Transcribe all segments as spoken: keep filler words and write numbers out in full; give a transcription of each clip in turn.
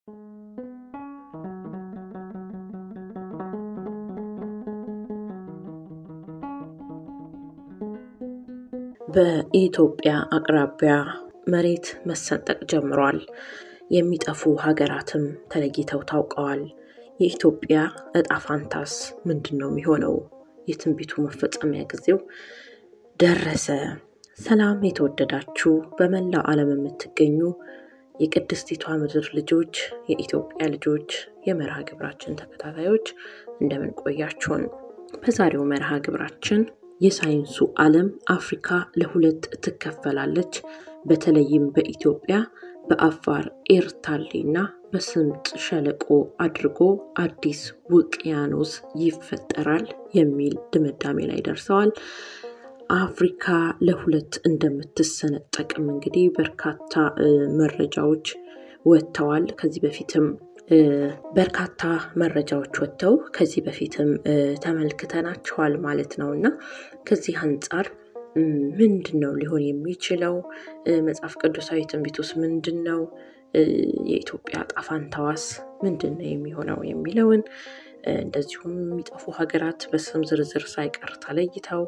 በኢትዮጵያ አቅራቢያ መሬት መሰንጠቅ ጀምሯል። የሚጠፉ ሀገራትም ተለይተው ታውቀዋል። የኢትዮጵያ እጣ ፋንታስ ምንድነው የሚሆነው? የትንቢቱ መፈጸሚያ ጊዜው ደረሰ። ሰላም የተወደዳችሁ በመላው ዓለም የምትገኙ የቅድስቲቷ ምድር ልጆች፣ የኢትዮጵያ ልጆች፣ የመርሃ ግብራችን ተከታታዮች እንደምን ቆያችሁን? በዛሬው መርሃ ግብራችን የሳይንሱ ዓለም አፍሪካ ለሁለት ትከፈላለች። በተለይም በኢትዮጵያ በአፋር ኤርታሌና በስምጥ ሸለቆ አድርጎ አዲስ ውቅያኖስ ይፈጠራል የሚል ድምዳሜ ላይ ደርሰዋል። አፍሪካ ለሁለት እንደምትሰነጠቅም እንግዲህ በርካታ መረጃዎች ወጥተዋል። ከዚህ በፊትም በርካታ መረጃዎች ወጥተው ከዚህ በፊትም ተመልክተናቸዋል ማለት ነውና ከዚህ አንፃር ምንድነው ሊሆን የሚችለው? መጽሐፍ ቅዱሳዊ ትንቢቱስ ምንድነው? የኢትዮጵያ ዕጣ ፈንታዋስ ምንድነው የሚሆነው የሚለውን እንደዚሁም የሚጠፉ ሀገራት በስም ዝርዝር ሳይቀር ተለይተው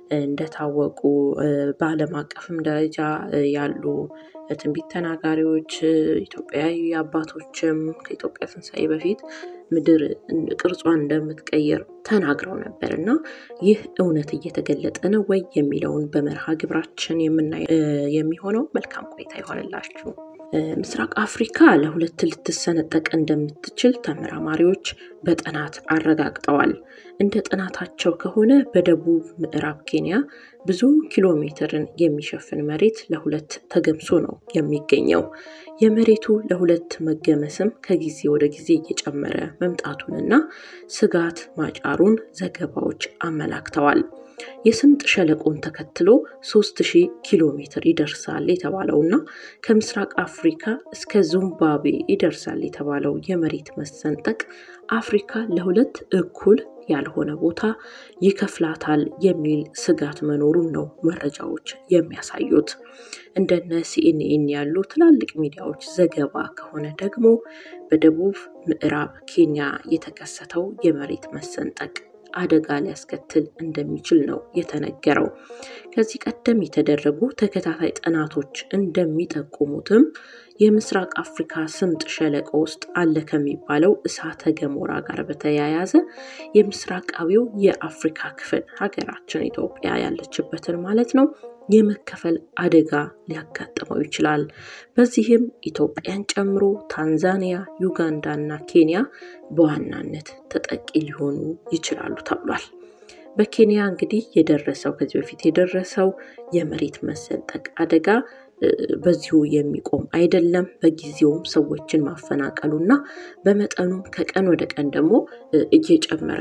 እንደታወቁ በዓለም አቀፍም ደረጃ ያሉ ትንቢት ተናጋሪዎች ኢትዮጵያዊ አባቶችም ከኢትዮጵያ ትንሣኤ በፊት ምድር ቅርጿን እንደምትቀይር ተናግረው ነበርና ይህ እውነት እየተገለጠ ነው ወይ የሚለውን በመርሃ ግብራችን የምናይ የሚሆነው። መልካም ቆይታ ይሆንላችሁ። ምስራቅ አፍሪካ ለሁለት ልትሰነጠቅ እንደምትችል ተመራማሪዎች በጥናት አረጋግጠዋል። እንደ ጥናታቸው ከሆነ በደቡብ ምዕራብ ኬንያ ብዙ ኪሎ ሜትርን የሚሸፍን መሬት ለሁለት ተገምሶ ነው የሚገኘው። የመሬቱ ለሁለት መገመስም ከጊዜ ወደ ጊዜ እየጨመረ መምጣቱንና ስጋት ማጫሩን ዘገባዎች አመላክተዋል። የስምጥ ሸለቆን ተከትሎ ሶስት ሺህ ኪሎ ሜትር ይደርሳል የተባለውና ከምስራቅ አፍሪካ እስከ ዚምባብዌ ይደርሳል የተባለው የመሬት መሰንጠቅ አፍሪካ ለሁለት እኩል ያልሆነ ቦታ ይከፍላታል የሚል ስጋት መኖሩን ነው መረጃዎች የሚያሳዩት። እንደነ ሲኤንኤን ያሉ ትላልቅ ሚዲያዎች ዘገባ ከሆነ ደግሞ በደቡብ ምዕራብ ኬንያ የተከሰተው የመሬት መሰንጠቅ አደጋ ሊያስከትል እንደሚችል ነው የተነገረው። ከዚህ ቀደም የተደረጉ ተከታታይ ጥናቶች እንደሚጠቁሙትም የምስራቅ አፍሪካ ስምጥ ሸለቆ ውስጥ አለ ከሚባለው እሳተ ገሞራ ጋር በተያያዘ የምስራቃዊው የአፍሪካ ክፍል ሀገራችን ኢትዮጵያ ያለችበትን ማለት ነው የመከፈል አደጋ ሊያጋጥመው ይችላል። በዚህም ኢትዮጵያን ጨምሮ ታንዛኒያ፣ ዩጋንዳና ኬንያ በዋናነት ተጠቂ ሊሆኑ ይችላሉ ተብሏል። በኬንያ እንግዲህ የደረሰው ከዚህ በፊት የደረሰው የመሬት መሰንጠቅ አደጋ በዚሁ የሚቆም አይደለም። በጊዜውም ሰዎችን ማፈናቀሉና በመጠኑም ከቀን ወደ ቀን ደግሞ እየጨመረ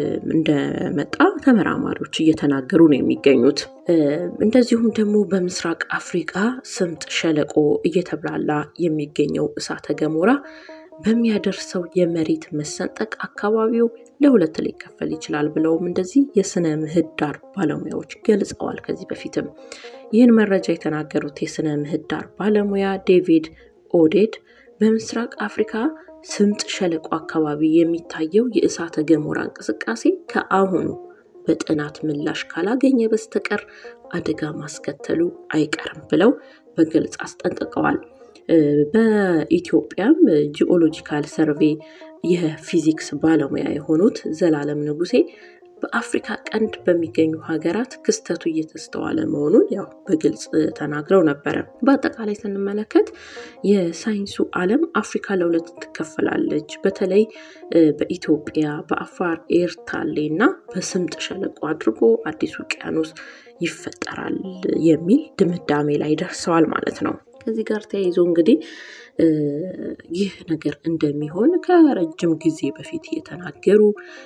እንደመጣ ተመራማሪዎች እየተናገሩ ነው የሚገኙት። እንደዚሁም ደግሞ በምስራቅ አፍሪካ ስምጥ ሸለቆ እየተብላላ የሚገኘው እሳተ ገሞራ በሚያደርሰው የመሬት መሰንጠቅ አካባቢው ለሁለት ሊከፈል ይችላል ብለውም እንደዚህ የስነ ምህዳር ባለሙያዎች ገልጸዋል። ከዚህ በፊትም ይህን መረጃ የተናገሩት የስነ ምህዳር ባለሙያ ዴቪድ ኦዴድ በምስራቅ አፍሪካ ስምጥ ሸለቆ አካባቢ የሚታየው የእሳተ ገሞራ እንቅስቃሴ ከአሁኑ በጥናት ምላሽ ካላገኘ በስተቀር አደጋ ማስከተሉ አይቀርም ብለው በግልጽ አስጠንቅቀዋል። በኢትዮጵያም ጂኦሎጂካል ሰርቬይ የፊዚክስ ባለሙያ የሆኑት ዘላለም ንጉሴ በአፍሪካ ቀንድ በሚገኙ ሀገራት ክስተቱ እየተስተዋለ መሆኑን ያው በግልጽ ተናግረው ነበር። በአጠቃላይ ስንመለከት የሳይንሱ ዓለም አፍሪካ ለሁለት ትከፈላለች። በተለይ በኢትዮጵያ በአፋር ኤርታሌና በስምጥ ሸለቆ አድርጎ አዲስ ውቅያኖስ ይፈጠራል የሚል ድምዳሜ ላይ ደርሰዋል ማለት ነው። ከዚህ ጋር ተያይዞ እንግዲህ ይህ ነገር እንደሚሆን ከረጅም ጊዜ በፊት የተናገሩ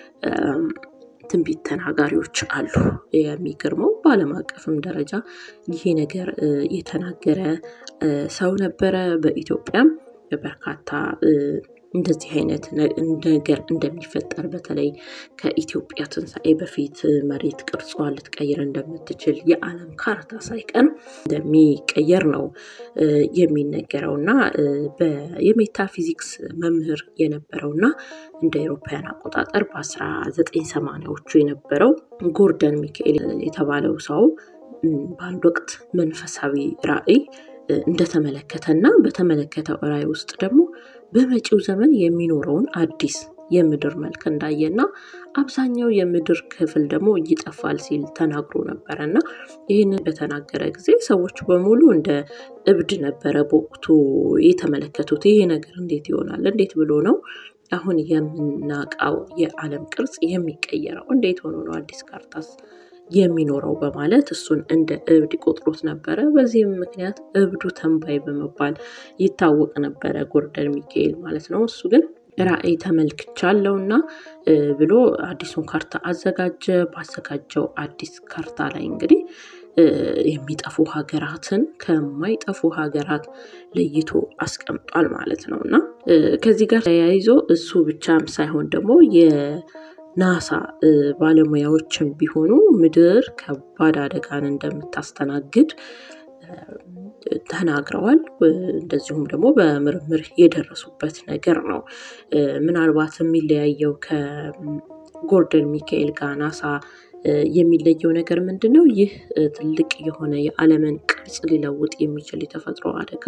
ትንቢት ተናጋሪዎች አሉ። የሚገርመው በዓለም አቀፍም ደረጃ ይሄ ነገር የተናገረ ሰው ነበረ። በኢትዮጵያም በርካታ እንደዚህ አይነት ነገር እንደሚፈጠር በተለይ ከኢትዮጵያ ትንሣኤ በፊት መሬት ቅርጿ ልትቀይር እንደምትችል የዓለም ካርታ ሳይቀር እንደሚቀየር ነው የሚነገረውና የሜታፊዚክስ መምህር የነበረውና እንደ አውሮፓውያን አቆጣጠር በ1980ዎቹ የነበረው ጎርደን ሚካኤል የተባለው ሰው በአንድ ወቅት መንፈሳዊ ራእይ እንደተመለከተና በተመለከተው ራእይ ውስጥ ደግሞ በመጪው ዘመን የሚኖረውን አዲስ የምድር መልክ እንዳየና አብዛኛው የምድር ክፍል ደግሞ ይጠፋል ሲል ተናግሮ ነበርና ይሄንን በተናገረ ጊዜ ሰዎች በሙሉ እንደ እብድ ነበረ በወቅቱ የተመለከቱት። ይሄ ነገር እንዴት ይሆናል? እንዴት ብሎ ነው አሁን የምናውቀው የዓለም ቅርጽ የሚቀየረው? እንዴት ሆኖ ነው አዲስ ካርታስ የሚኖረው በማለት እሱን እንደ እብድ ቆጥሮት ነበረ። በዚህም ምክንያት እብዱ ተንባይ በመባል ይታወቅ ነበረ ጎርደን ሚካኤል ማለት ነው። እሱ ግን ራእይ ተመልክቻለሁና ብሎ አዲሱን ካርታ አዘጋጀ። ባዘጋጀው አዲስ ካርታ ላይ እንግዲህ የሚጠፉ ሀገራትን ከማይጠፉ ሀገራት ለይቶ አስቀምጧል ማለት ነውና ከዚህ ጋር ተያይዞ እሱ ብቻም ሳይሆን ደግሞ የናሳ ባለሙያዎችም ቢሆኑ ምድር ከባድ አደጋን እንደምታስተናግድ ተናግረዋል። እንደዚሁም ደግሞ በምርምር የደረሱበት ነገር ነው። ምናልባት የሚለያየው ከጎርደን ሚካኤል ጋር ናሳ የሚለየው ነገር ምንድነው? ይህ ትልቅ የሆነ የዓለምን ቅርጽ ሊለውጥ የሚችል የተፈጥሮ አደጋ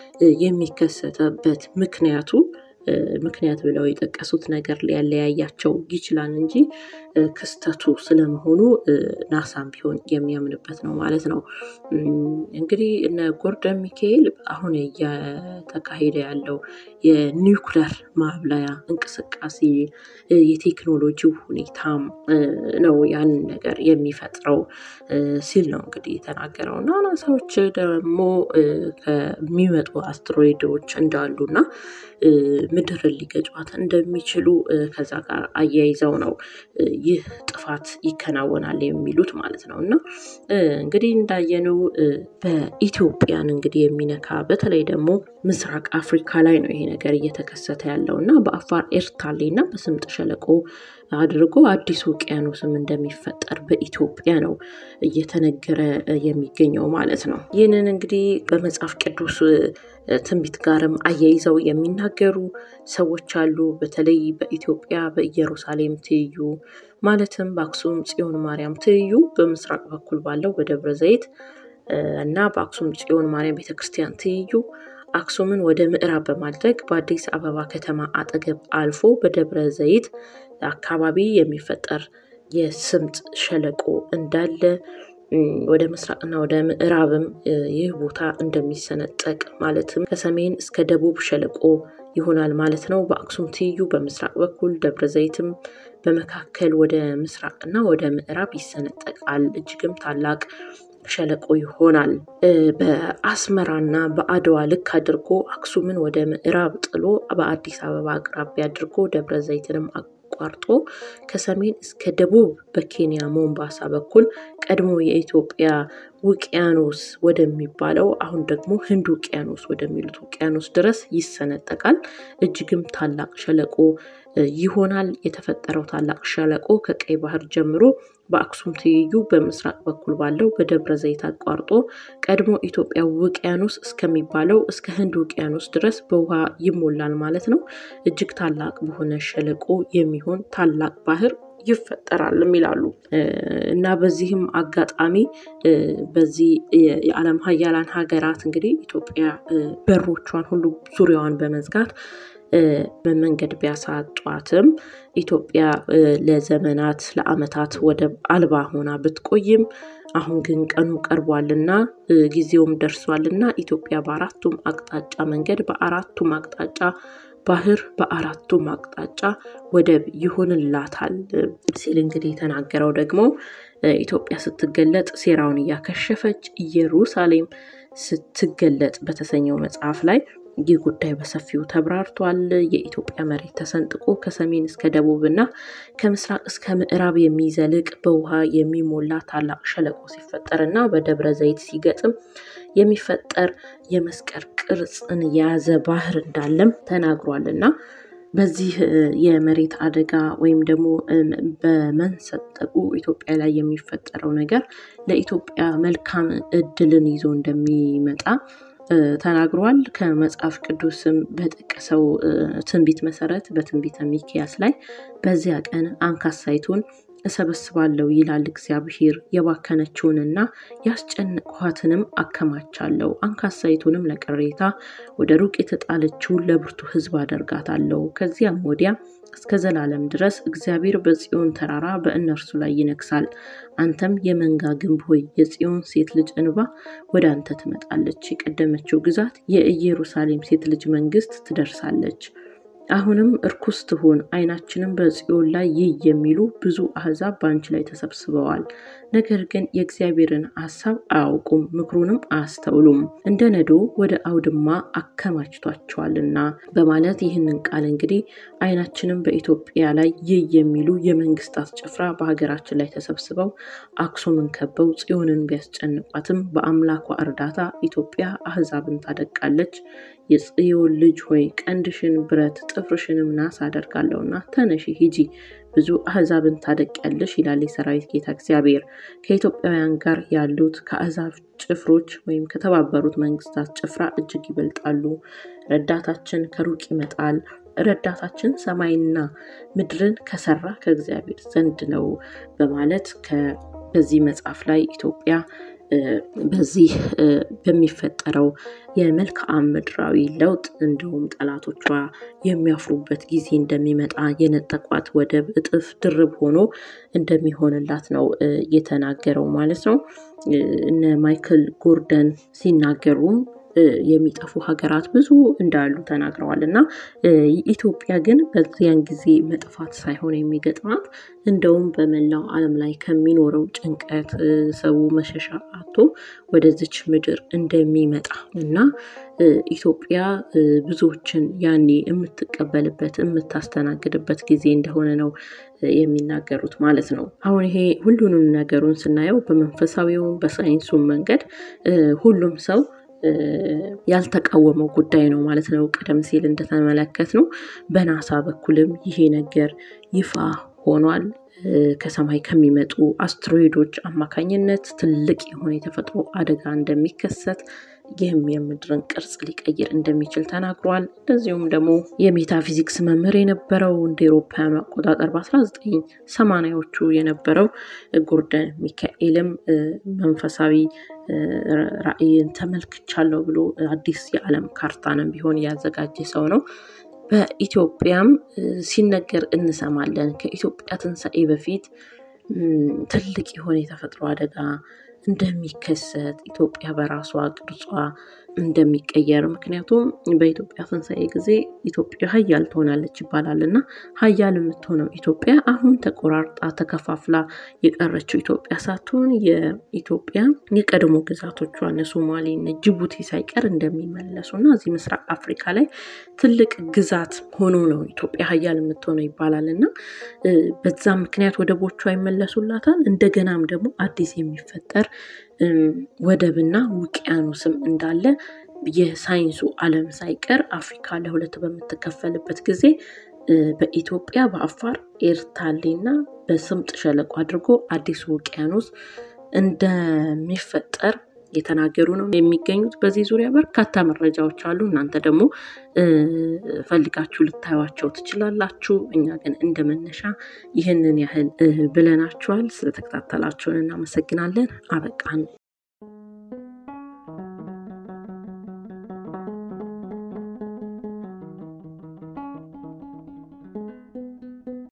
የሚከሰተበት ምክንያቱ ምክንያት ብለው የጠቀሱት ነገር ሊያለያያቸው ይችላል እንጂ ክስተቱ ስለመሆኑ ናሳም ቢሆን የሚያምንበት ነው ማለት ነው። እንግዲህ እነ ጎርደን ሚካኤል አሁን እየተካሄደ ያለው የኒውክሌር ማብላያ እንቅስቃሴ የቴክኖሎጂው ሁኔታ ነው ያን ነገር የሚፈጥረው ሲል ነው እንግዲህ የተናገረውና ናሳዎች ደግሞ ከሚመጡ አስትሮይዶች እንዳሉና ምድርን ሊገጯት እንደሚችሉ ከዛ ጋር አያይዘው ነው ይህ ጥፋት ይከናወናል የሚሉት ማለት ነውና እንግዲህ እንዳየነው በኢትዮጵያን እንግዲህ የሚነካ በተለይ ደግሞ ምስራቅ አፍሪካ ላይ ነው ይሄ ነገር እየተከሰተ ያለውና በአፋር ኤርታሌና በስምጥ ሸለቆ አድርጎ አዲስ ውቅያኖስም እንደሚፈጠር በኢትዮጵያ ነው እየተነገረ የሚገኘው ማለት ነው። ይህንን እንግዲህ በመጽሐፍ ቅዱስ ትንቢት ጋርም አያይዘው የሚናገሩ ሰዎች አሉ። በተለይ በኢትዮጵያ በኢየሩሳሌም ትይዩ ማለትም በአክሱም ጽዮን ማርያም ትይዩ በምስራቅ በኩል ባለው በደብረ ዘይት እና በአክሱም ጽዮን ማርያም ቤተክርስቲያን ትይዩ አክሱምን ወደ ምዕራብ በማድረግ በአዲስ አበባ ከተማ አጠገብ አልፎ በደብረ ዘይት አካባቢ የሚፈጠር የስምጥ ሸለቆ እንዳለ ወደ ምስራቅና ወደ ምዕራብም ይህ ቦታ እንደሚሰነጠቅ ማለትም ከሰሜን እስከ ደቡብ ሸለቆ ይሆናል ማለት ነው። በአክሱም ትይዩ በምስራቅ በኩል ደብረ ዘይትም በመካከል ወደ ምስራቅና ወደ ምዕራብ ይሰነጠቃል። እጅግም ታላቅ ሸለቆ ይሆናል። በአስመራና በአድዋ ልክ አድርጎ አክሱምን ወደ ምዕራብ ጥሎ በአዲስ አበባ አቅራቢያ አድርጎ ደብረ ዘይትንም አቋርጦ ከሰሜን እስከ ደቡብ በኬንያ ሞምባሳ በኩል ቀድሞ የኢትዮጵያ ውቅያኖስ ወደሚባለው አሁን ደግሞ ህንድ ውቅያኖስ ወደሚሉት ውቅያኖስ ድረስ ይሰነጠቃል። እጅግም ታላቅ ሸለቆ ይሆናል። የተፈጠረው ታላቅ ሸለቆ ከቀይ ባህር ጀምሮ በአክሱም ትይዩ በምስራቅ በኩል ባለው በደብረ ዘይት አቋርጦ ቀድሞ ኢትዮጵያ ውቅያኖስ እስከሚባለው እስከ ህንድ ውቅያኖስ ድረስ በውሃ ይሞላል ማለት ነው። እጅግ ታላቅ በሆነ ሸለቆ የሚሆን ታላቅ ባህር ይፈጠራል ይላሉ እና በዚህም አጋጣሚ በዚህ የዓለም ሀያላን ሀገራት እንግዲህ ኢትዮጵያ በሮቿን ሁሉ ዙሪያዋን በመዝጋት በመንገድ ቢያሳጧትም ኢትዮጵያ ለዘመናት ለአመታት ወደብ አልባ ሆና ብትቆይም አሁን ግን ቀኑ ቀርቧልና ጊዜውም ደርሷልና ኢትዮጵያ በአራቱም አቅጣጫ መንገድ በአራቱም አቅጣጫ ባህር በአራቱም አቅጣጫ ወደብ ይሆንላታል ሲል እንግዲህ ተናገረው። ደግሞ ኢትዮጵያ ስትገለጥ ሴራውን ያከሸፈች ኢየሩሳሌም ስትገለጥ በተሰኘው መጽሐፍ ላይ ይህ ጉዳይ በሰፊው ተብራርቷል። የኢትዮጵያ መሬት ተሰንጥቆ ከሰሜን እስከ ደቡብና ከምስራቅ እስከ ምዕራብ የሚዘልቅ በውሃ የሚሞላ ታላቅ ሸለቆ ሲፈጠርና በደብረ ዘይት ሲገጥም የሚፈጠር የመስቀል ቅርጽን የያዘ ባህር እንዳለም ተናግሯልና በዚህ የመሬት አደጋ ወይም ደግሞ በመንሰጠቁ ኢትዮጵያ ላይ የሚፈጠረው ነገር ለኢትዮጵያ መልካም እድልን ይዞ እንደሚመጣ ተናግሯል። ከመጽሐፍ ቅዱስም በተጠቀሰው ትንቢት መሰረት በትንቢተ ሚክያስ ላይ በዚያ ቀን አንካሳይቱን እሰበስባለሁ ይላል እግዚአብሔር፣ የባከነችውንና ያስጨነቅኋትንም አከማቻለሁ፣ አንካሳይቱንም ለቅሬታ ወደ ሩቅ የተጣለችውን ለብርቱ ሕዝብ አደርጋታለሁ። ከዚያም ወዲያ እስከ ዘላለም ድረስ እግዚአብሔር በጽዮን ተራራ በእነርሱ ላይ ይነግሳል። አንተም የመንጋ ግንብ ሆይ የጽዮን ሴት ልጅ እንባ ወደ አንተ ትመጣለች፣ የቀደመችው ግዛት የኢየሩሳሌም ሴት ልጅ መንግስት ትደርሳለች። አሁንም እርኩስ ትሁን ዓይናችንም በጽዮን ላይ ይይ የሚሉ ብዙ አሕዛብ ባንቺ ላይ ተሰብስበዋል። ነገር ግን የእግዚአብሔርን ሐሳብ አያውቁም፣ ምክሩንም አያስተውሉም፣ እንደ ነዶ ወደ አውድማ አከማችቷቸዋልና በማለት ይህንን ቃል እንግዲህ ዓይናችንም በኢትዮጵያ ላይ ይይ የሚሉ የመንግስታት ጭፍራ በሀገራችን ላይ ተሰብስበው አክሱምን ከበው ጽዮንን ቢያስጨንቋትም በአምላኳ እርዳታ ኢትዮጵያ አሕዛብን ታደቃለች። የጽዮን ልጅ ሆይ ቀንድሽን ብረት ጥፍርሽንም ናስ አደርጋለሁና ተነሺ ሂጂ፣ ብዙ አሕዛብን ታደቂያለሽ ይላል የሰራዊት ጌታ እግዚአብሔር። ከኢትዮጵያውያን ጋር ያሉት ከአሕዛብ ጭፍሮች ወይም ከተባበሩት መንግስታት ጭፍራ እጅግ ይበልጣሉ። ረዳታችን ከሩቅ ይመጣል፣ ረዳታችን ሰማይና ምድርን ከሰራ ከእግዚአብሔር ዘንድ ነው በማለት ከዚህ መጽሐፍ ላይ ኢትዮጵያ በዚህ በሚፈጠረው የመልክዓ ምድራዊ ለውጥ እንዲሁም ጠላቶቿ የሚያፍሩበት ጊዜ እንደሚመጣ የነጠቋት ወደብ እጥፍ ድርብ ሆኖ እንደሚሆንላት ነው የተናገረው ማለት ነው። እነ ማይክል ጎርደን ሲናገሩ የሚጠፉ ሀገራት ብዙ እንዳሉ ተናግረዋልና ኢትዮጵያ ግን በዚያን ጊዜ መጥፋት ሳይሆን የሚገጥማት እንደውም በመላው ዓለም ላይ ከሚኖረው ጭንቀት ሰው መሸሻ አጥቶ ወደዚች ምድር እንደሚመጣ እና ኢትዮጵያ ብዙዎችን ያኔ የምትቀበልበት የምታስተናግድበት ጊዜ እንደሆነ ነው የሚናገሩት ማለት ነው። አሁን ይሄ ሁሉንም ነገሩን ስናየው በመንፈሳዊው በሳይንሱም መንገድ ሁሉም ሰው ያልተቃወመው ጉዳይ ነው ማለት ነው። ቀደም ሲል እንደተመለከትነው በናሳ በኩልም ይሄ ነገር ይፋ ሆኗል። ከሰማይ ከሚመጡ አስትሮይዶች አማካኝነት ትልቅ የሆነ የተፈጥሮ አደጋ እንደሚከሰት ይህም የምድርን ቅርጽ ሊቀይር እንደሚችል ተናግሯል። እንደዚሁም ደግሞ የሜታፊዚክስ መምህር የነበረው እንደ አውሮፓውያኑ አቆጣጠር በ1980ዎቹ የነበረው ጎርደን ሚካኤልም መንፈሳዊ ራእይን ተመልክቻለሁ ብሎ አዲስ የዓለም ካርታንም ቢሆን ያዘጋጀ ሰው ነው። በኢትዮጵያም ሲነገር እንሰማለን። ከኢትዮጵያ ትንሣኤ በፊት ትልቅ የሆነ የተፈጥሮ አደጋ እንደሚከሰት ኢትዮጵያ በራሷ ቅርጿ እንደሚቀየር ምክንያቱም በኢትዮጵያ ትንሣኤ ጊዜ ኢትዮጵያ ኃያል ትሆናለች ይባላልና ኃያል የምትሆነው ኢትዮጵያ አሁን ተቆራርጣ ተከፋፍላ የቀረችው ኢትዮጵያ ሳትሆን የኢትዮጵያ የቀድሞ ግዛቶቿ እነ ሶማሌ እነ ጅቡቲ ሳይቀር እንደሚመለሱና እዚህ ምስራቅ አፍሪካ ላይ ትልቅ ግዛት ሆኖ ነው ኢትዮጵያ ኃያል የምትሆነው ይባላልና በዛ ምክንያት ወደቦቿ ይመለሱላታል። እንደገናም ደግሞ አዲስ የሚፈጠር ወደብና ውቅያኖስም እንዳለ የሳይንሱ ዓለም ሳይቀር አፍሪካ ለሁለት በምትከፈልበት ጊዜ በኢትዮጵያ በአፋር ኤርታሌና በስምጥ ሸለቆ አድርጎ አዲስ ውቅያኖስ እንደሚፈጠር የተናገሩ ነው የሚገኙት። በዚህ ዙሪያ በርካታ መረጃዎች አሉ። እናንተ ደግሞ ፈልጋችሁ ልታዩዋቸው ትችላላችሁ። እኛ ግን እንደመነሻ ይህንን ያህል ብለናችኋል። ስለተከታተላችሁን እናመሰግናለን። አበቃን።